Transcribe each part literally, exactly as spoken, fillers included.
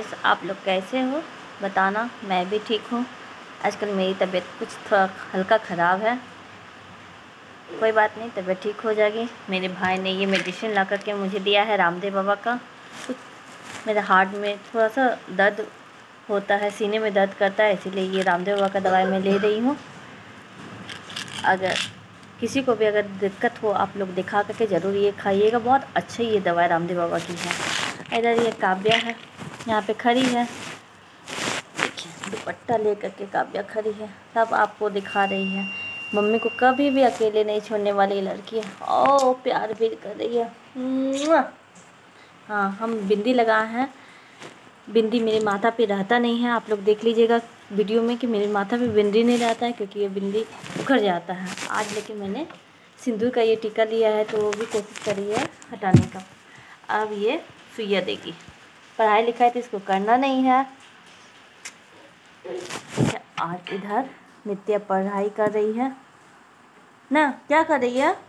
Friends, आप लोग कैसे हो बताना। मैं भी ठीक हूँ। आजकल मेरी तबीयत कुछ थोड़ा हल्का ख़राब है। कोई बात नहीं, तबीयत ठीक हो जाएगी। मेरे भाई ने ये मेडिसिन ला करके मुझे दिया है रामदेव बाबा का। कुछ मेरे हार्ट में थोड़ा सा दर्द होता है, सीने में दर्द करता है, इसीलिए ये रामदेव बाबा का दवाई मैं ले रही हूँ। अगर किसी को भी अगर दिक्कत हो, आप लोग दिखा करके ज़रूर ये खाइएगा। बहुत अच्छी ये दवाई रामदेव बाबा की है। इधर ये काव्या है, यहाँ पे खड़ी है, देखिए दुपट्टा ले करके काव्या खड़ी है, सब आपको दिखा रही है। मम्मी को कभी भी अकेले नहीं छोड़ने वाली लड़की है। ओ प्यार भी कर रही है। हाँ, हम बिंदी लगाए हैं। बिंदी मेरे माथा पे रहता नहीं है। आप लोग देख लीजिएगा वीडियो में कि मेरे माथा पे बिंदी नहीं रहता है, क्योंकि ये बिंदी उखड़ जाता है। आज लेकिन मैंने सिंदूर का ये टीका लिया है, तो वो भी कोशिश करी है हटाने का। अब ये सुइया देगी। पढ़ाई लिखाई तो इसको करना नहीं है। आज इधर नित्या पढ़ाई कर रही है ना। क्या कर रही है?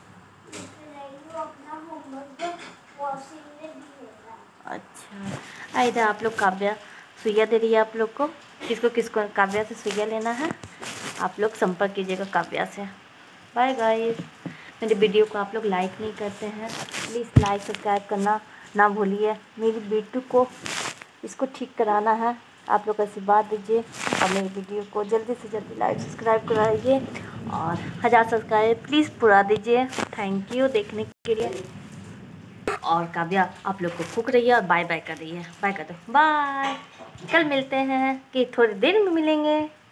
अच्छा, इधर आप लोग काव्या सुइया दे रही है आप लोग को। किसको किसको काव्या से सुइया लेना है, आप लोग संपर्क कीजिएगा काव्या से। Bye guys. मेरे वीडियो को आप लोग लाइक नहीं करते हैं, प्लीज़ लाइक सब्सक्राइब करना ना भूलिए। मेरी बेटू को इसको ठीक कराना है, आप लोग आशीर्वाद दीजिए और मेरी वीडियो को जल्दी से जल्दी लाइक सब्सक्राइब कराइए और हज़ार सब्सक्राइब प्लीज़ पूरा दीजिए। थैंक यू देखने के लिए। और काव्या आप लोग को फूक रही है और बाय बाय कर रही है। बाय कर दो, बाय। कल मिलते हैं कि थोड़ी देर में मिलेंगे।